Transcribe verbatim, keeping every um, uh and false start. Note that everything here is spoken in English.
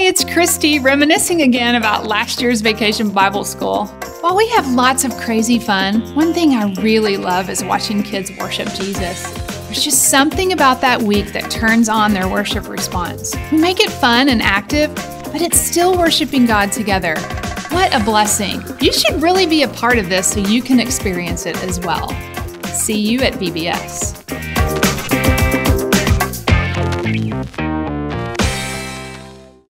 it's Christy, reminiscing again about last year's Vacation Bible School. While we have lots of crazy fun, one thing I really love is watching kids worship Jesus. There's just something about that week that turns on their worship response. We make it fun and active, but it's still worshiping God together. What a blessing. You should really be a part of this so you can experience it as well. See you at V B S.